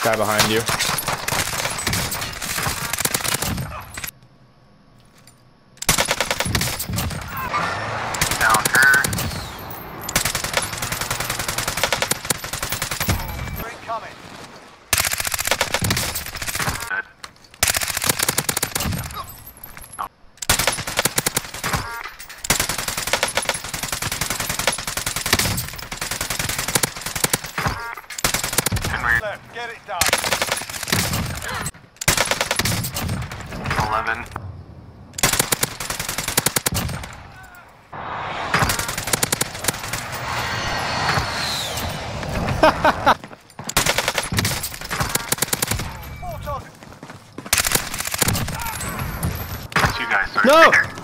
Guy behind you. Down her. Three coming. Dead. Henry, Left. Get it done. 11. Four targets. Two guys, sorry. No! Right there.